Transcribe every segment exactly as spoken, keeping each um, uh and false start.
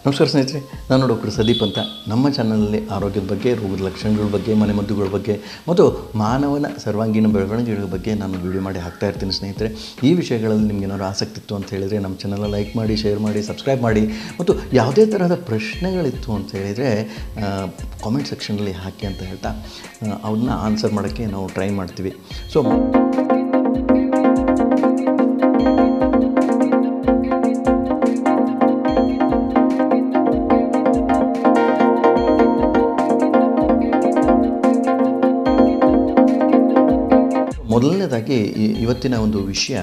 ನಮಸ್ಕಾರ ಸ್ನೇಹಿತರೆ, ನಾನು ಡಾಕ್ಟರ್ ಸಂದೀಪ್ ಅಂತ. ನಮ್ಮ ಚಾನಲಲ್ಲಿ ಆರೋಗ್ಯದ ಬಗ್ಗೆ, ರೋಗದ ಲಕ್ಷಣಗಳ ಬಗ್ಗೆ, ಮನೆಮದ್ದುಗಳ ಬಗ್ಗೆ ಮತ್ತು ಮಾನವನ ಸರ್ವಾಂಗೀಣ ಬೆಳವಣಿಗೆಗಳ ಬಗ್ಗೆ ನಾನು ವಿಡಿಯೋ ಮಾಡಿ ಹಾಕ್ತಾ ಇರ್ತೀನಿ ಸ್ನೇಹಿತರೆ. ಈ ವಿಷಯಗಳಲ್ಲಿ ನಿಮ್ಗೆ ಏನಾದರೂ ಆಸಕ್ತಿ ಇತ್ತು ಅಂತ ಹೇಳಿದರೆ ನಮ್ಮ ಚಾನಲ್ ಲೈಕ್ ಮಾಡಿ, ಶೇರ್ ಮಾಡಿ, ಸಬ್ಸ್ಕ್ರೈಬ್ ಮಾಡಿ. ಮತ್ತು ಯಾವುದೇ ತರಹದ ಪ್ರಶ್ನೆಗಳಿತ್ತು ಅಂತ ಹೇಳಿದರೆ ಕಾಮೆಂಟ್ ಸೆಕ್ಷನಲ್ಲಿ ಹಾಕಿ ಅಂತ ಹೇಳ್ತಾ ಅವನ್ನ ಆನ್ಸರ್ ಮಾಡೋಕ್ಕೆ ನಾವು ಟ್ರೈ ಮಾಡ್ತೀವಿ. ಸೊ ಮೊದಲನೇದಾಗಿ ಇವತ್ತಿನ ಒಂದು ವಿಷಯ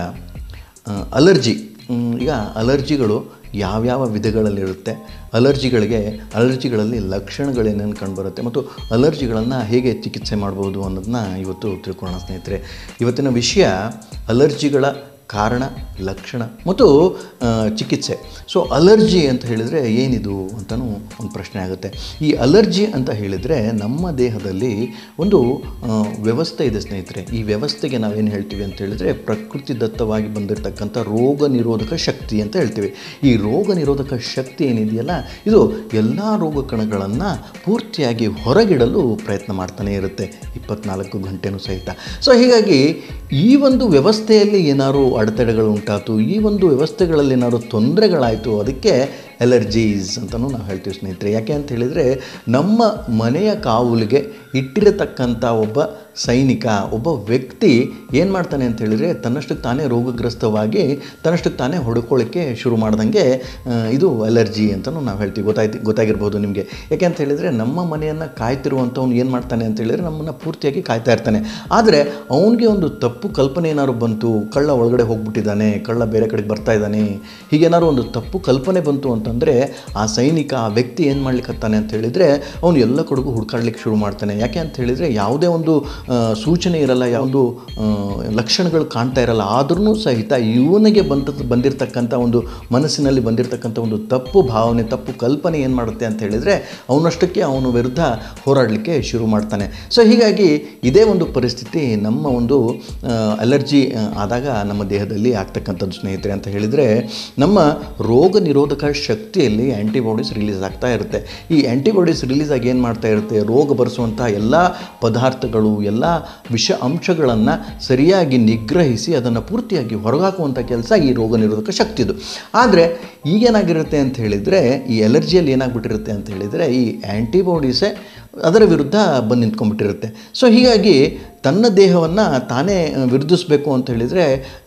ಅಲರ್ಜಿ. ಈಗ ಅಲರ್ಜಿಗಳು ಯಾವ್ಯಾವ ವಿಧಗಳಲ್ಲಿರುತ್ತೆ, ಅಲರ್ಜಿಗಳಿಗೆ ಅಲರ್ಜಿಗಳಲ್ಲಿ ಲಕ್ಷಣಗಳೇನೇನು ಕಂಡುಬರುತ್ತೆ ಮತ್ತು ಅಲರ್ಜಿಗಳನ್ನು ಹೇಗೆ ಚಿಕಿತ್ಸೆ ಮಾಡ್ಬೋದು ಅನ್ನೋದನ್ನ ಇವತ್ತು ತಿಳ್ಕೊಳ್ಳೋಣ ಸ್ನೇಹಿತರೆ. ಇವತ್ತಿನ ವಿಷಯ ಅಲರ್ಜಿಗಳ ಕಾರಣ, ಲಕ್ಷಣ ಮತ್ತು ಚಿಕಿತ್ಸೆ. ಸೊ ಅಲರ್ಜಿ ಅಂತ ಹೇಳಿದರೆ ಏನಿದು ಅಂತಲೂ ಒಂದು ಪ್ರಶ್ನೆ ಆಗುತ್ತೆ. ಈ ಅಲರ್ಜಿ ಅಂತ ಹೇಳಿದರೆ ನಮ್ಮ ದೇಹದಲ್ಲಿ ಒಂದು ವ್ಯವಸ್ಥೆ ಇದೆ ಸ್ನೇಹಿತರೆ. ಈ ವ್ಯವಸ್ಥೆಗೆ ನಾವೇನು ಹೇಳ್ತೀವಿ ಅಂತ ಹೇಳಿದರೆ ಪ್ರಕೃತಿ ದತ್ತವಾಗಿ ಬಂದಿರತಕ್ಕಂಥ ರೋಗ ನಿರೋಧಕ ಶಕ್ತಿ ಅಂತ ಹೇಳ್ತೀವಿ. ಈ ರೋಗ ನಿರೋಧಕ ಶಕ್ತಿ ಏನಿದೆಯಲ್ಲ, ಇದು ಎಲ್ಲ ರೋಗ ಕಣಗಳನ್ನು ಪೂರ್ತಿಯಾಗಿ ಹೊರಗಿಡಲು ಪ್ರಯತ್ನ ಮಾಡ್ತಾನೆ ಇರುತ್ತೆ ಇಪ್ಪತ್ನಾಲ್ಕು ಗಂಟೆನೂ ಸಹಿತ. ಸೊ ಹೀಗಾಗಿ ಈ ಒಂದು ವ್ಯವಸ್ಥೆಯಲ್ಲಿ ಏನಾದ್ರು ಅಡೆತಡೆಗಳು ಉಂಟಾಯಿತು, ಈ ಒಂದು ವ್ಯವಸ್ಥೆಗಳಲ್ಲಿ ಏನಾದ್ರು ತೊಂದರೆಗಳಾಯಿತು, ಅದಕ್ಕೆ ಎಲರ್ಜೀಸ್ ಅಂತಲೂ ನಾವು ಹೇಳ್ತೀವಿ ಸ್ನೇಹಿತರೆ. ಯಾಕೆ ಅಂತ ಹೇಳಿದರೆ ನಮ್ಮ ಮನೆಯ ಕಾವಲಿಗೆ ಇಟ್ಟಿರತಕ್ಕಂಥ ಒಬ್ಬ ಸೈನಿಕ, ಒಬ್ಬ ವ್ಯಕ್ತಿ ಏನು ಮಾಡ್ತಾನೆ ಅಂತ ಹೇಳಿದರೆ ತನ್ನಷ್ಟಕ್ಕೆ ತಾನೇ ರೋಗಗ್ರಸ್ತವಾಗಿ ತನ್ನಷ್ಟಕ್ಕೆ ತಾನೇ ಹೊಡ್ಕೊಳ್ಳಿಕ್ಕೆ ಶುರು ಮಾಡ್ದಂಗೆ ಇದು ಅಲರ್ಜಿ ಅಂತಲೂ ನಾವು ಹೇಳ್ತೀವಿ. ಗೊತ್ತಾಯ್ತು ಗೊತ್ತಾಗಿರ್ಬೋದು ನಿಮಗೆ. ಯಾಕೆ ಅಂತ ಹೇಳಿದರೆ ನಮ್ಮ ಮನೆಯನ್ನು ಕಾಯ್ತಿರುವಂಥವ್ನು ಏನು ಮಾಡ್ತಾನೆ ಅಂತ ಹೇಳಿದರೆ ನಮ್ಮನ್ನು ಪೂರ್ತಿಯಾಗಿ ಕಾಯ್ತಾ ಇರ್ತಾನೆ. ಆದರೆ ಅವನಿಗೆ ಒಂದು ತಪ್ಪು ಕಲ್ಪನೆ ಏನಾದ್ರು ಬಂತು, ಕಳ್ಳ ಒಳಗಡೆ ಹೋಗ್ಬಿಟ್ಟಿದ್ದಾನೆ, ಕಳ್ಳ ಬೇರೆ ಕಡೆಗೆ ಬರ್ತಾ ಇದ್ದಾನೆ, ಹೀಗೇನಾದ್ರು ಒಂದು ತಪ್ಪು ಕಲ್ಪನೆ ಬಂತು ಅಂತಂದರೆ ಆ ಸೈನಿಕ, ಆ ವ್ಯಕ್ತಿ ಏನು ಮಾಡ್ಲಿಕ್ಕತ್ತಾನೆ ಅಂತ ಹೇಳಿದರೆ ಅವನು ಎಲ್ಲ ಕಡೆಗೂ ಹುಡ್ಕಾಡ್ಲಿಕ್ಕೆ ಶುರು ಮಾಡ್ತಾನೆ. ಯಾಕೆ ಅಂತ ಹೇಳಿದರೆ ಯಾವುದೇ ಒಂದು ಸೂಚನೆ ಇರಲ್ಲ, ಯಾವುದು ಲಕ್ಷಣಗಳು ಕಾಣ್ತಾ ಇರಲ್ಲ, ಆದ್ರೂ ಸಹಿತ ಇವನಿಗೆ ಬಂದ ಬಂದಿರತಕ್ಕಂಥ ಒಂದು ಮನಸ್ಸಿನಲ್ಲಿ ಬಂದಿರತಕ್ಕಂಥ ಒಂದು ತಪ್ಪು ಭಾವನೆ, ತಪ್ಪು ಕಲ್ಪನೆ ಏನು ಮಾಡುತ್ತೆ ಅಂತ ಹೇಳಿದರೆ ಅವನಷ್ಟಕ್ಕೆ ಅವನ ವಿರುದ್ಧ ಹೋರಾಡಲಿಕ್ಕೆ ಶುರು ಮಾಡ್ತಾನೆ. ಸೊ ಹೀಗಾಗಿ ಇದೇ ಒಂದು ಪರಿಸ್ಥಿತಿ ನಮ್ಮ ಒಂದು ಅಲರ್ಜಿ ಆದಾಗ ನಮ್ಮ ದೇಹದಲ್ಲಿ ಆಗ್ತಕ್ಕಂಥದ್ದು ಸ್ನೇಹಿತರೆ. ಅಂತ ಹೇಳಿದರೆ ನಮ್ಮ ರೋಗ ನಿರೋಧಕ ಶಕ್ತಿಯಲ್ಲಿ ಆ್ಯಂಟಿಬಾಡೀಸ್ ರಿಲೀಸ್ ಆಗ್ತಾ ಇರುತ್ತೆ. ಈ ಆ್ಯಂಟಿಬಾಡೀಸ್ ರಿಲೀಸ್ ಆಗಿ ಏನು ಮಾಡ್ತಾ ಇರುತ್ತೆ, ರೋಗ ಬರೆಸುವಂಥ ಎಲ್ಲ ಪದಾರ್ಥಗಳು, ಎಲ್ಲ ವಿಷ ಅಂಶಗಳನ್ನು ಸರಿಯಾಗಿ ನಿಗ್ರಹಿಸಿ ಅದನ್ನು ಪೂರ್ತಿಯಾಗಿ ಹೊರಗಾಕುವಂಥ ಕೆಲಸ ಈ ರೋಗ ನಿರೋಧಕ ಶಕ್ತಿದು. ಆದರೆ ಈಗೇನಾಗಿರುತ್ತೆ ಅಂತ ಹೇಳಿದರೆ, ಈ ಅಲರ್ಜಿಯಲ್ಲಿ ಏನಾಗ್ಬಿಟ್ಟಿರುತ್ತೆ ಅಂತ ಹೇಳಿದರೆ ಈ ಆ್ಯಂಟಿಬಾಡೀಸೇ ಅದರ ವಿರುದ್ಧ ಬಂದು ನಿಂತ್ಕೊಂಡ್ಬಿಟ್ಟಿರುತ್ತೆ. ಸೊ ಹೀಗಾಗಿ ತನ್ನ ದೇಹವನ್ನು ತಾನೇ ವಿರೋಧಿಸಬೇಕು ಅಂತ ಹೇಳಿದರೆ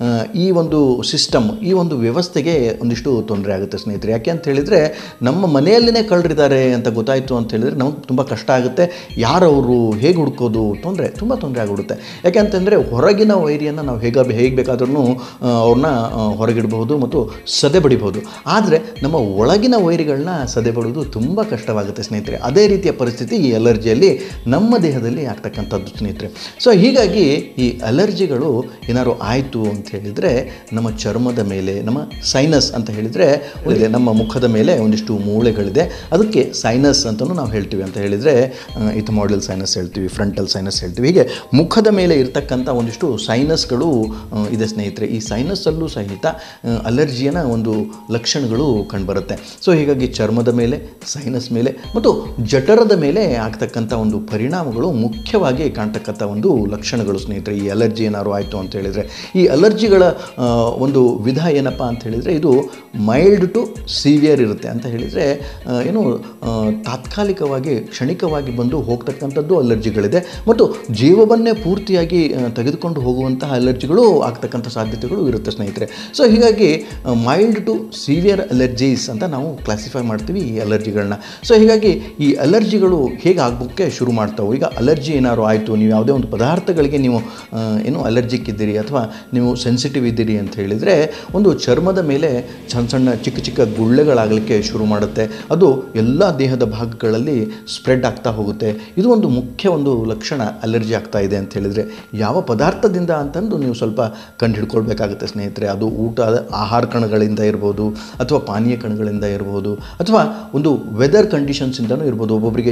ಈ ಒಂದು ಸಿಸ್ಟಮ್, ಈ ಒಂದು ವ್ಯವಸ್ಥೆಗೆ ಒಂದಿಷ್ಟು ತೊಂದರೆ ಆಗುತ್ತೆ ಸ್ನೇಹಿತರೆ. ಯಾಕೆ ಅಂತ ಹೇಳಿದರೆ ನಮ್ಮ ಮನೆಯಲ್ಲೇ ಕಳ್ಳರಿದ್ದಾರೆ ಅಂತ ಗೊತ್ತಾಯಿತು ಅಂತ ಹೇಳಿದರೆ ನಮಗೆ ತುಂಬ ಕಷ್ಟ ಆಗುತ್ತೆ. ಯಾರವರು, ಹೇಗೆ ಹುಡ್ಕೋದು, ತೊಂದರೆ ತುಂಬ ತೊಂದರೆ ಆಗಿಬಿಡುತ್ತೆ. ಯಾಕೆ ಅಂತಂದರೆ ಹೊರಗಿನ ವೈರಿಯನ್ನು ನಾವು ಹೇಗೆ ಹೇಗೆ ಬೇಕಾದ್ರೂ ಅವ್ರನ್ನ ಹೊರಗಿಡ್ಬೋದು ಮತ್ತು ಸದೆ ಬಡಿಬೋದು. ಆದರೆ ನಮ್ಮ ಒಳಗಿನ ವೈರಿಗಳನ್ನ ಸದೆ ಬಡೋದು ತುಂಬ ಕಷ್ಟವಾಗುತ್ತೆ ಸ್ನೇಹಿತರೆ. ಅದೇ ರೀತಿಯ ಪರಿಸ್ಥಿತಿ ಈ ಅಲರ್ಜಿಯಲ್ಲಿ ನಮ್ಮ ದೇಹದಲ್ಲಿ ಆಗ್ತಕ್ಕಂಥದ್ದು ಸ್ನೇಹಿತರೆ. ಸೊ ಹೀಗಾಗಿ ಈ ಅಲರ್ಜಿಗಳು ಏನಾದ್ರು ಆಯಿತು ಅಂತ ಹೇಳಿದರೆ ನಮ್ಮ ಚರ್ಮದ ಮೇಲೆ, ನಮ್ಮ ಸೈನಸ್ ಅಂತ ಹೇಳಿದರೆ ನಮ್ಮ ಮುಖದ ಮೇಲೆ ಒಂದಿಷ್ಟು ಮೂಳೆಗಳಿದೆ, ಅದಕ್ಕೆ ಸೈನಸ್ ಅಂತಲೂ ನಾವು ಹೇಳ್ತೀವಿ. ಅಂತ ಹೇಳಿದರೆ ಇಥಮೋಡಲ್ ಸೈನಸ್ ಹೇಳ್ತೀವಿ, ಫ್ರಂಟಲ್ ಸೈನಸ್ ಹೇಳ್ತೀವಿ. ಹೀಗೆ ಮುಖದ ಮೇಲೆ ಇರ್ತಕ್ಕಂಥ ಒಂದಿಷ್ಟು ಸೈನಸ್ಗಳು ಇದೆ ಸ್ನೇಹಿತರೆ. ಈ ಸೈನಸ್ಸಲ್ಲೂ ಸಹಿತ ಅಲರ್ಜಿಯನ ಒಂದು ಲಕ್ಷಣಗಳು ಕಂಡುಬರುತ್ತೆ. ಸೊ ಹೀಗಾಗಿ ಚರ್ಮದ ಮೇಲೆ, ಸೈನಸ್ ಮೇಲೆ ಮತ್ತು ಜಠರದ ಮೇಲೆ ಆಗ್ತಕ್ಕಂಥ ಒಂದು ಪರಿಣಾಮಗಳು ಮುಖ್ಯವಾಗಿ ಕಾಣ್ತಕ್ಕಂಥ ಒಂದು ಲಕ್ಷಣಗಳು ಸ್ನೇಹಿತರೆ ಈ ಅಲರ್ಜಿ ಏನಾದ್ರು ಆಯಿತು ಅಂತ ಹೇಳಿದರೆ. ಈ ಅಲರ್ಜಿಗಳ ಒಂದು ವಿಧ ಏನಪ್ಪ ಅಂತ ಹೇಳಿದರೆ ಇದು ಮೈಲ್ಡ್ ಟು ಸಿವಿಯರ್ ಇರುತ್ತೆ. ಅಂತ ಹೇಳಿದರೆ ಏನು ತಾತ್ಕಾಲಿಕವಾಗಿ, ಕ್ಷಣಿಕವಾಗಿ ಬಂದು ಹೋಗ್ತಕ್ಕಂಥದ್ದು ಅಲರ್ಜಿಗಳಿದೆ ಮತ್ತು ಜೀವವನ್ನೇ ಪೂರ್ತಿಯಾಗಿ ತೆಗೆದುಕೊಂಡು ಹೋಗುವಂತಹ ಅಲರ್ಜಿಗಳು ಆಗ್ತಕ್ಕಂಥ ಸಾಧ್ಯತೆಗಳು ಇರುತ್ತೆ ಸ್ನೇಹಿತರೆ. ಸೊ ಹೀಗಾಗಿ ಮೈಲ್ಡ್ ಟು ಸಿವಿಯರ್ ಅಲರ್ಜೀಸ್ ಅಂತ ನಾವು ಕ್ಲಾಸಿಫೈ ಮಾಡ್ತೀವಿ ಈ ಅಲರ್ಜಿಗಳನ್ನ. ಸೊ ಹೀಗಾಗಿ ಈ ಅಲರ್ಜಿಗಳು ಹೇಗೆ ಆಗ್ಬೋಕ್ಕೆ ಶುರು ಮಾಡ್ತಾವೆ. ಈಗ ಅಲರ್ಜಿ ಏನಾದ್ರು ಆಯಿತು, ನೀವು ಯಾವುದೇ ಒಂದು ಪದಾರ್ಥಗಳಿಗೆ ನೀವು ಏನು ಅಲರ್ಜಿಕ್ ಇದ್ದೀರಿ ಅಥವಾ ನೀವು ಸೆನ್ಸಿಟಿವ್ ಇದ್ದೀರಿ ಅಂತ ಹೇಳಿದರೆ ಒಂದು ಚರ್ಮದ ಮೇಲೆ ಸಣ್ಣ ಸಣ್ಣ ಚಿಕ್ಕ ಚಿಕ್ಕ ಗುಳ್ಳೆಗಳಾಗಲಿಕ್ಕೆ ಶುರು ಮಾಡುತ್ತೆ. ಅದು ಎಲ್ಲ ದೇಹದ ಭಾಗಗಳಲ್ಲಿ ಸ್ಪ್ರೆಡ್ ಆಗ್ತಾ ಹೋಗುತ್ತೆ. ಇದು ಒಂದು ಮುಖ್ಯ ಒಂದು ಲಕ್ಷಣ ಅಲರ್ಜಿ ಆಗ್ತಾ ಇದೆ ಅಂತ ಹೇಳಿದರೆ. ಯಾವ ಪದಾರ್ಥದಿಂದ ಅಂತಂದು ನೀವು ಸ್ವಲ್ಪ ಕಂಡು ಹಿಡ್ಕೊಳ್ಬೇಕಾಗುತ್ತೆ ಸ್ನೇಹಿತರೆ. ಅದು ಊಟ, ಆಹಾರ ಕಣಗಳಿಂದ ಇರ್ಬೋದು ಅಥವಾ ಪಾನೀಯ ಕಣಗಳಿಂದ ಇರ್ಬೋದು ಅಥವಾ ಒಂದು ವೆದರ್ ಕಂಡೀಷನ್ಸಿಂದನೂ ಇರ್ಬೋದು. ಒಬ್ಬೊಬ್ಬರಿಗೆ ಚಳಿ ಆಗ್ಬೋದು,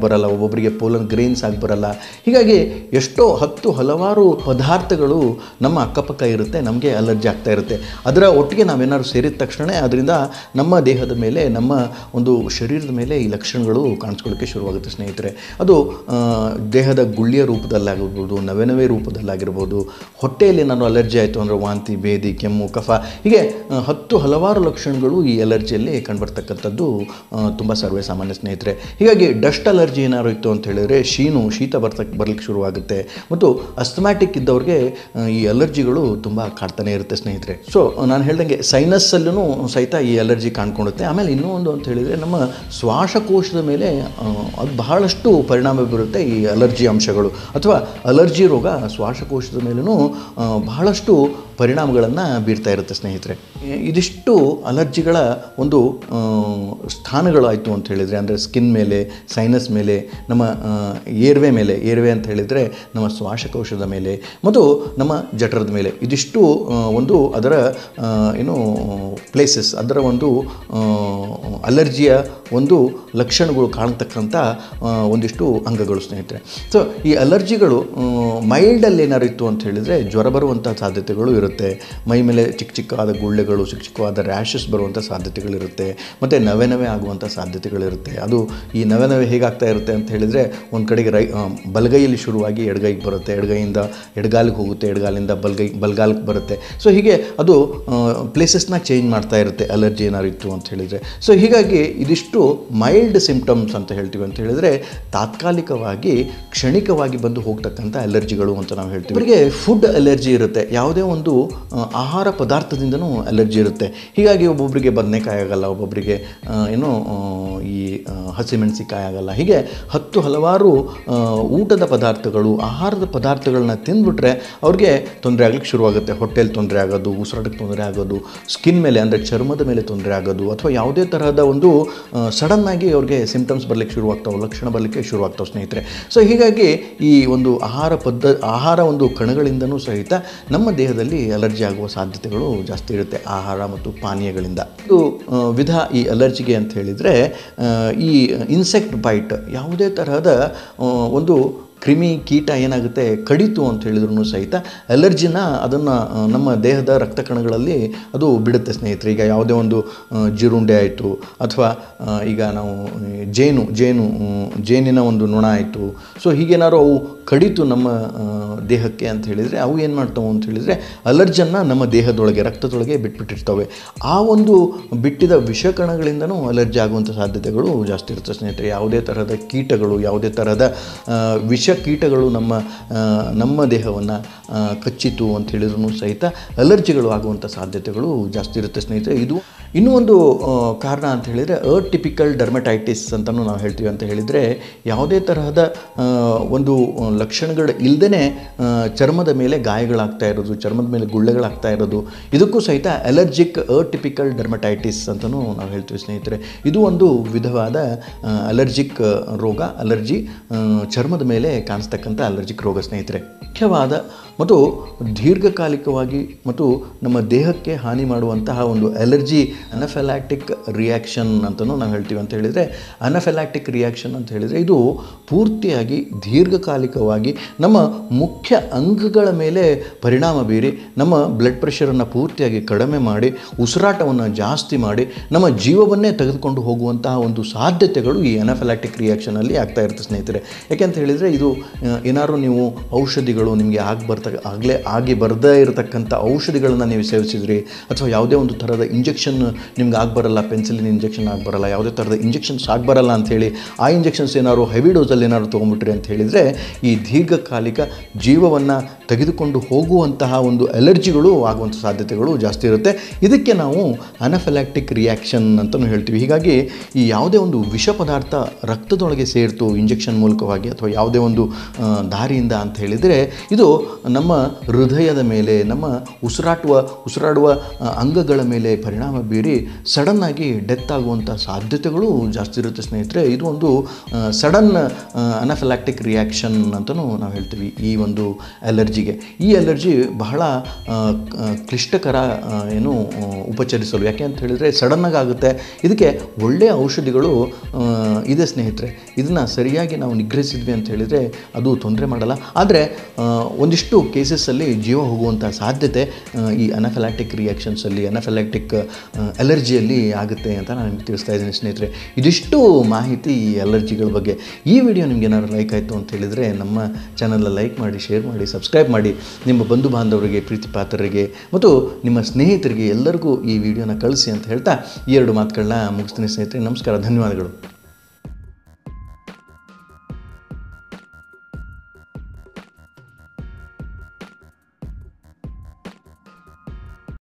ಬರಲ್ಲ, ಒಬ್ಬೊಬ್ಬರಿಗೆ ಪೋಲನ್ ಗ್ರೇನ್ಸ್ ಆಗಿ ಬರಲ್ಲ. ಹೀಗಾಗಿ ಎಷ್ಟೋ ಹತ್ತು ಹಲವಾರು ಪದಾರ್ಥಗಳು ನಮ್ಮ ಅಕ್ಕಪಕ್ಕ ಇರುತ್ತೆ, ನಮಗೆ ಅಲರ್ಜಿ ಆಗ್ತಾ ಇರುತ್ತೆ. ಅದರ ಒಟ್ಟಿಗೆ ನಾವೇನಾದ್ರು ಸೇರಿದ ತಕ್ಷಣ ಅದರಿಂದ ನಮ್ಮ ದೇಹದ ಮೇಲೆ, ನಮ್ಮ ಒಂದು ಶರೀರದ ಮೇಲೆ ಈ ಲಕ್ಷಣಗಳು ಕಾಣಿಸ್ಕೊಳ್ಳೋಕ್ಕೆ ಶುರುವಾಗುತ್ತೆ ಸ್ನೇಹಿತರೆ. ಅದು ದೇಹದ ಗುಳ್ಳಿಯ ರೂಪದಲ್ಲಾಗಿರ್ಬೋದು, ನವೆ ನವೆ ರೂಪದಲ್ಲಾಗಿರ್ಬೋದು, ಹೊಟ್ಟೆಯಲ್ಲಿ ನಾನು ಅಲರ್ಜಿ ಆಯಿತು ಅಂದರೆ ವಾಂತಿ, ಭೇದಿ, ಕೆಮ್ಮು, ಕಫ, ಹೀಗೆ ಹತ್ತು ಹಲವಾರು ಲಕ್ಷಣಗಳು ಈ ಅಲರ್ಜಿಯಲ್ಲಿ ಕಂಡುಬರ್ತಕ್ಕಂಥದ್ದು ತುಂಬ ಸರ್ವೇ ಸಾಮಾನ್ಯ ಸ್ನೇಹಿತರೆ. ಹೀಗಾಗಿ ಡಸ್ಟ್ ಅಲರ್ಜಿ ಏನಾದ್ರು ಇತ್ತು ಅಂತ ಹೇಳಿದರೆ ಶೀನು ಶೀತ ಬರ್ತಕ್ಕೆ ಬರ್ಲಿಕ್ಕೆ ಶುರುವಾಗುತ್ತೆ. ಮತ್ತು ಅಸ್ಥಮ್ಯಾಟಿಕ್ ಇದ್ದವ್ರಿಗೆ ಈ ಅಲರ್ಜಿಗಳು ತುಂಬ ಕಾಡ್ತಾನೆ ಇರುತ್ತೆ ಸ್ನೇಹಿತರೆ. ಸೊ ನಾನು ಹೇಳ್ದಂಗೆ ಸೈನಸ್ಸಲ್ಲೂ ಸಹಿತ ಈ ಅಲರ್ಜಿ ಕಾಣ್ಕೊಳ್ಳುತ್ತೆ. ಆಮೇಲೆ ಇನ್ನೂ ಒಂದು ಅಂತ ಹೇಳಿದರೆ ನಮ್ಮ ಶ್ವಾಸಕೋಶದ ಮೇಲೆ ಅದು ಬಹಳಷ್ಟು ಪರಿಣಾಮ ಬೀರುತ್ತೆ ಈ ಅಲರ್ಜಿ ಅಂಶಗಳು, ಅಥವಾ ಅಲರ್ಜಿ ರೋಗ ಶ್ವಾಸಕೋಶದ ಮೇಲೂ ಬಹಳಷ್ಟು ಪರಿಣಾಮಗಳನ್ನು ಬೀರ್ತಾ ಇರುತ್ತೆ ಸ್ನೇಹಿತರೆ. ಇದಿಷ್ಟು ಅಲರ್ಜಿಗಳ ಒಂದು ಸ್ಥಾನಗಳಾಯಿತು ಅಂತ ಹೇಳಿದರೆ, ಅಂದರೆ ಸ್ಕಿನ್ ಮೇಲೆ, ಸೈನಸ್ ಮೇಲೆ, ನಮ್ಮ ಏರ್ವೆ ಮೇಲೆ, ಏರ್ವೆ ಅಂತ ಹೇಳಿದರೆ ನಮ್ಮ ಶ್ವಾಸಕೋಶದ ಮೇಲೆ ಮತ್ತು ನಮ್ಮ ಜಠರದ ಮೇಲೆ, ಇದಿಷ್ಟು ಒಂದು ಅದರ ಏನು ಪ್ಲೇಸಸ್, ಅದರ ಒಂದು ಅಲರ್ಜಿಯ ಒಂದು ಲಕ್ಷಣಗಳು ಕಾಣ್ತಕ್ಕಂಥ ಒಂದಿಷ್ಟು ಅಂಗಗಳು ಸ್ನೇಹಿತರೆ. ಸೊ ಈ ಅಲರ್ಜಿಗಳು ಮೈಲ್ಡಲ್ಲಿ ಏನಾರು ಇತ್ತು ಅಂತ ಹೇಳಿದರೆ ಜ್ವರ ಬರುವಂಥ ಸಾಧ್ಯತೆಗಳು ಇರುತ್ತೆ, ಮೈ ಮೇಲೆ ಚಿಕ್ಕ ಚಿಕ್ಕವಾದ ಗುಳ್ಳೆಗಳು, ಚಿಕ್ಕ ಚಿಕ್ಕವಾದ ರ್ಯಾಷಸ್ ಬರುವಂಥ ಸಾಧ್ಯತೆಗಳಿರುತ್ತೆ, ಮತ್ತು ನವೆ ನವೆ ಆಗುವಂಥ ಸಾಧ್ಯತೆಗಳಿರುತ್ತೆ. ಅದು ಈ ನವೆ ನವೆ ಹೇಗಾಗ್ತಾ ಇರುತ್ತೆ ಅಂತ ಹೇಳಿದರೆ, ಒಂದು ಕಡೆಗೆ ರೈ ಬಲಗೈಯಲ್ಲಿ ಶುರುವಾಗಿ ಎಡಗೈಗೆ ಬರುತ್ತೆ, ಎಡಗೈಯಿಂದ ಎಡಗಾಲಿಗೆ ಹೋಗುತ್ತೆ, ಎಡಗಾಲಿಂದ ಬಲ್ಗೈ ಬಲ್ಗಾಲಿಗೆ ಬರುತ್ತೆ. ಸೊ ಹೀಗೆ ಅದು ಪ್ಲೇಸಸ್ನ ಚೇಂಜ್ ಮಾಡ್ತಾ ಇರುತ್ತೆ ಅಲರ್ಜಿ ಏನಾರು ಇತ್ತು ಅಂತ ಹೇಳಿದರೆ. ಸೊ ಹೀಗಾಗಿ ಇದಿಷ್ಟು ಮೈಲ್ಡ್ ಸಿಂಪ್ಟಮ್ಸ್ ಅಂತ ಹೇಳ್ತೀವಿ. ಅಂತ ಹೇಳಿದರೆ ತಾತ್ಕಾಲಿಕವಾಗಿ ಕ್ಷಣಿಕವಾಗಿ ಬಂದು ಹೋಗ್ತಕ್ಕಂಥ ಅಲರ್ಜಿಗಳು ಅಂತ ನಾವು ಹೇಳ್ತೀವಿ. ಅವರಿಗೆ ಫುಡ್ ಅಲರ್ಜಿ ಇರುತ್ತೆ, ಯಾವುದೇ ಒಂದು ಆಹಾರ ಪದಾರ್ಥದಿಂದನೂ ಅಲರ್ಜಿ ಇರುತ್ತೆ. ಹೀಗಾಗಿ ಒಬ್ಬೊಬ್ಬರಿಗೆ ಬದನೆಕಾಯಿ ಆಗಲ್ಲ, ಒಬ್ಬೊಬ್ಬರಿಗೆ ಏನು ಈ ಹಸಿಮೆಣಸಿಕಾಯಿ ಆಗಲ್ಲ. ಹೀಗೆ ಹತ್ತು ಹಲವಾರು ಊಟದ ಪದಾರ್ಥಗಳು, ಆಹಾರದ ಪದಾರ್ಥಗಳನ್ನ ತಿಂದುಬಿಟ್ರೆ ಅವ್ರಿಗೆ ತೊಂದರೆ ಆಗ್ಲಿಕ್ಕೆ ಶುರುವಾಗುತ್ತೆ. ಹೊಟ್ಟೆಯಲ್ಲಿ ತೊಂದರೆ ಆಗೋದು, ಉಸಿರಾಟಕ್ಕೆ ತೊಂದರೆ ಆಗೋದು, ಸ್ಕಿನ್ ಮೇಲೆ ಅಂದರೆ ಚರ್ಮದ ಮೇಲೆ ತೊಂದರೆ ಆಗೋದು, ಅಥವಾ ಯಾವುದೇ ತರಹದ ಒಂದು ಸಡನ್ನಾಗಿ ಅವ್ರಿಗೆ ಸಿಂಪ್ಟಮ್ಸ್ ಬರಲಿಕ್ಕೆ ಶುರುವಾಗ್ತಾವೆ, ಲಕ್ಷಣ ಬರಲಿಕ್ಕೆ ಶುರುವಾಗ್ತಾವೆ ಸ್ನೇಹಿತರೆ. ಸೊ ಹೀಗಾಗಿ ಈ ಒಂದು ಆಹಾರ ಪದ್ಧ ಆಹಾರ ಒಂದು ಕಣಗಳಿಂದನೂ ಸಹಿತ ನಮ್ಮ ದೇಹದಲ್ಲಿ ಅಲರ್ಜಿ ಆಗುವ ಸಾಧ್ಯತೆಗಳು ಜಾಸ್ತಿ ಇರುತ್ತೆ, ಆಹಾರ ಮತ್ತು ಪಾನೀಯಗಳಿಂದ. ಇದು ವಿಧ ಈ ಅಲರ್ಜಿಗೆ ಅಂತ ಹೇಳಿದರೆ, ಈ ಇನ್ಸೆಕ್ಟ್ ಬೈಟ್, ಯಾವುದೇ ತರಹದ ಒಂದು ಕ್ರಿಮಿ ಕೀಟ ಏನಾಗುತ್ತೆ ಕಡಿತು ಅಂತ ಹೇಳಿದ್ರು ಸಹಿತ ಅಲರ್ಜಿನ ಅದನ್ನು ನಮ್ಮ ದೇಹದ ರಕ್ತ ಕಣಗಳಲ್ಲಿ ಅದು ಬಿಡುತ್ತೆ ಸ್ನೇಹಿತರೆ. ಈಗ ಯಾವುದೇ ಒಂದು ಜಿರುಂಡೆ ಆಯಿತು, ಅಥವಾ ಈಗ ನಾವು ಜೇನು ಜೇನು ಜೇನಿನ ಒಂದು ನೊಣ ಆಯಿತು, ಸೊ ಹೀಗೇನಾದ್ರು ಅವು ಕಡಿತು ನಮ್ಮ ದೇಹಕ್ಕೆ ಅಂತ ಹೇಳಿದರೆ ಅವು ಏನು ಮಾಡ್ತಾವೆ ಅಂತ ಹೇಳಿದರೆ ಅಲರ್ಜನ್ನು ನಮ್ಮ ದೇಹದೊಳಗೆ, ರಕ್ತದೊಳಗೆ ಬಿಟ್ಬಿಟ್ಟಿರ್ತವೆ. ಆ ಒಂದು ಬಿಟ್ಟಿದ ವಿಷಕಣಗಳಿಂದನೂ ಅಲರ್ಜಿ ಆಗುವಂಥ ಸಾಧ್ಯತೆಗಳು ಜಾಸ್ತಿ ಇರುತ್ತೆ ಸ್ನೇಹಿತರೆ. ಯಾವುದೇ ತರಹದ ಕೀಟಗಳು, ಯಾವುದೇ ತರಹದ ವಿಷ ಕೀಟಗಳು ನಮ್ಮ ನಮ್ಮ ದೇಹವನ್ನು ಕಚ್ಚಿತು ಅಂತ ಹೇಳಿದ್ರು ಸಹಿತ ಅಲರ್ಜಿಗಳು ಆಗುವಂಥ ಸಾಧ್ಯತೆಗಳು ಜಾಸ್ತಿ ಇರುತ್ತೆ ಸ್ನೇಹಿತರೆ. ಇದು ಇನ್ನೂ ಒಂದು ಕಾರಣ ಅಂತ ಹೇಳಿದರೆ ಅಟಿಪಿಕಲ್ ಡರ್ಮಟೈಟಿಸ್ ಅಂತಲೂ ನಾವು ಹೇಳ್ತೀವಿ. ಅಂತ ಹೇಳಿದರೆ ಯಾವುದೇ ತರಹದ ಒಂದು ಲಕ್ಷಣಗಳು ಇಲ್ಲದೇ ಚರ್ಮದ ಮೇಲೆ ಗಾಯಗಳಾಗ್ತಾ ಇರೋದು, ಚರ್ಮದ ಮೇಲೆ ಗುಳ್ಳೆಗಳಾಗ್ತಾ ಇರೋದು, ಇದಕ್ಕೂ ಸಹಿತ ಅಲರ್ಜಿಕ್ ಅಟಿಪಿಕಲ್ ಡರ್ಮಟೈಟಿಸ್ ಅಂತಲೂ ನಾವು ಹೇಳ್ತೀವಿ ಸ್ನೇಹಿತರೆ. ಇದು ಒಂದು ವಿಧವಾದ ಅಲರ್ಜಿಕ್ ರೋಗ, ಅಲರ್ಜಿ ಚರ್ಮದ ಮೇಲೆ ಕಾಣಿಸ್ತಕ್ಕಂಥ ಅಲರ್ಜಿಕ್ ರೋಗ ಸ್ನೇಹಿತರೆ. ಮುಖ್ಯವಾದ ಮತ್ತು ದೀರ್ಘಕಾಲಿಕವಾಗಿ ಮತ್ತು ನಮ್ಮ ದೇಹಕ್ಕೆ ಹಾನಿ ಮಾಡುವಂತಹ ಒಂದು ಅಲರ್ಜಿ ಅನಫೆಲಾಕ್ಟಿಕ್ ರಿಯಾಕ್ಷನ್ ಅಂತಲೂ ನಾವು ಹೇಳ್ತೀವಿ. ಅಂತ ಹೇಳಿದರೆ ಅನಫೆಲಾಕ್ಟಿಕ್ ರಿಯಾಕ್ಷನ್ ಅಂತ ಹೇಳಿದರೆ ಇದು ಪೂರ್ತಿಯಾಗಿ ದೀರ್ಘಕಾಲಿಕವಾಗಿ ನಮ್ಮ ಮುಖ್ಯ ಅಂಗಗಳ ಮೇಲೆ ಪರಿಣಾಮ ಬೀರಿ ನಮ್ಮ ಬ್ಲಡ್ ಪ್ರೆಷರನ್ನು ಪೂರ್ತಿಯಾಗಿ ಕಡಿಮೆ ಮಾಡಿ, ಉಸಿರಾಟವನ್ನು ಜಾಸ್ತಿ ಮಾಡಿ, ನಮ್ಮ ಜೀವವನ್ನೇ ತೆಗೆದುಕೊಂಡು ಹೋಗುವಂತಹ ಒಂದು ಸಾಧ್ಯತೆಗಳು ಈ ಅನಫೆಲಾಕ್ಟಿಕ್ ರಿಯಾಕ್ಷನಲ್ಲಿ ಆಗ್ತಾ ಇರುತ್ತೆ ಸ್ನೇಹಿತರೆ. ಯಾಕೆಂತ ಹೇಳಿದರೆ ಇದು ಏನಾದ್ರು ನೀವು ಔಷಧಿಗಳು ನಿಮಗೆ ಆಗಿ ಬರ್ತ ಆಗಲೇ ಆಗಿ ಬರದೇ ಇರತಕ್ಕಂಥ ಔಷಧಿಗಳನ್ನು ನೀವು ಸೇವಿಸಿದ್ರಿ, ಅಥವಾ ಯಾವುದೇ ಒಂದು ಥರದ ಇಂಜೆಕ್ಷನ್ ನಿಮ್ಗೆ ಆಗಬರಲ್ಲ, ಪೆನ್ಸಿಲಿನ್ ಇಂಜೆಕ್ಷನ್ ಆಗಬರಲ್ಲ, ಯಾವುದೇ ಥರದ ಇಂಜೆಕ್ಷನ್ಸ್ ಆಗಬರಲ್ಲ ಅಂಥೇಳಿ ಆ ಇಂಜೆಕ್ಷನ್ಸ್ ಏನಾದ್ರು ಹೆವಿ ಡೋಸಲ್ಲಿ ಏನಾದ್ರು ತೊಗೊಂಡ್ಬಿಟ್ರಿ ಅಂತ ಹೇಳಿದರೆ ಈ ದೀರ್ಘಕಾಲಿಕ ಜೀವವನ್ನು ತೆಗೆದುಕೊಂಡು ಹೋಗುವಂತಹ ಒಂದು ಅಲರ್ಜಿಗಳು ಆಗುವಂಥ ಸಾಧ್ಯತೆಗಳು ಜಾಸ್ತಿ ಇರುತ್ತೆ. ಇದಕ್ಕೆ ನಾವು ಅನಫೆಲಾಕ್ಟಿಕ್ ರಿಯಾಕ್ಷನ್ ಅಂತಲೂ ಹೇಳ್ತೀವಿ. ಹೀಗಾಗಿ ಈ ಯಾವುದೇ ಒಂದು ವಿಷ ಪದಾರ್ಥ ರಕ್ತದೊಳಗೆ ಸೇರ್ತು ಇಂಜೆಕ್ಷನ್ ಮೂಲಕವಾಗಿ ಅಥವಾ ಯಾವುದೇ ಒಂದು ದಾರಿಯಿಂದ ಅಂತ ಹೇಳಿದರೆ ಇದು ನಮ್ಮ ಹೃದಯದ ಮೇಲೆ, ನಮ್ಮ ಉಸಿರಾಟುವ ಉಸಿರಾಡುವ ಅಂಗಗಳ ಮೇಲೆ ಪರಿಣಾಮ ಬೀರಿ ಮೀರಿ ಸಡನ್ನಾಗಿ ಡೆತ್ ಆಗುವಂಥ ಸಾಧ್ಯತೆಗಳು ಜಾಸ್ತಿ ಇರುತ್ತೆ ಸ್ನೇಹಿತರೆ. ಇದು ಒಂದು ಸಡನ್ ಅನಾಫಿಲಾಕ್ಟಿಕ್ ರಿಯಾಕ್ಷನ್ ಅಂತಲೂ ನಾವು ಹೇಳ್ತೀವಿ ಈ ಒಂದು ಅಲರ್ಜಿಗೆ. ಈ ಅಲರ್ಜಿ ಬಹಳ ಕ್ಲಿಷ್ಟಕರ ಏನು ಉಪಚರಿಸಲು, ಯಾಕೆ ಅಂತ ಹೇಳಿದರೆ ಸಡನ್ನಾಗಿ ಆಗುತ್ತೆ. ಇದಕ್ಕೆ ಒಳ್ಳೆಯ ಔಷಧಿಗಳು ಇದೆ ಸ್ನೇಹಿತರೆ. ಇದನ್ನು ಸರಿಯಾಗಿ ನಾವು ನಿಗ್ರಹಿಸಿದ್ವಿ ಅಂತ ಹೇಳಿದರೆ ಅದು ತೊಂದರೆ ಮಾಡಲ್ಲ. ಆದರೆ ಒಂದಿಷ್ಟು ಕೇಸಸ್ಸಲ್ಲಿ ಜೀವ ಹೋಗುವಂಥ ಸಾಧ್ಯತೆ ಈ ಅನಾಫಿಲಾಕ್ಟಿಕ್ ರಿಯಾಕ್ಷನ್ಸಲ್ಲಿ, ಅನಾಫಿಲಾಕ್ಟಿಕ್ ಅಲರ್ಜಿಯಲ್ಲಿ ಆಗುತ್ತೆ ಅಂತ ನಾನು ನಿಮಗೆ ತಿಳಿಸ್ತಾ ಇದ್ದೀನಿ ಸ್ನೇಹಿತರೆ. ಇದಿಷ್ಟು ಮಾಹಿತಿ ಈ ಅಲರ್ಜಿಗಳ ಬಗ್ಗೆ. ಈ ವಿಡಿಯೋ ನಿಮ್ಗೆ ಏನಾದ್ರು ಲೈಕ್ ಆಯಿತು ಅಂತ ಹೇಳಿದರೆ ನಮ್ಮ ಚಾನಲ್ನ ಲೈಕ್ ಮಾಡಿ, ಶೇರ್ ಮಾಡಿ, ಸಬ್ಸ್ಕ್ರೈಬ್ ಮಾಡಿ. ನಿಮ್ಮ ಬಂಧು ಬಾಂಧವರಿಗೆ, ಪ್ರೀತಿ ಪಾತ್ರರಿಗೆ ಮತ್ತು ನಿಮ್ಮ ಸ್ನೇಹಿತರಿಗೆ ಎಲ್ಲರಿಗೂ ಈ ವಿಡಿಯೋನ ಕಳಿಸಿ ಅಂತ ಹೇಳ್ತಾ ಈ ಎರಡು ಮಾತುಗಳನ್ನ ಮುಗಿಸ್ತೀನಿ ಸ್ನೇಹಿತರೆ. ನಮಸ್ಕಾರ, ಧನ್ಯವಾದಗಳು.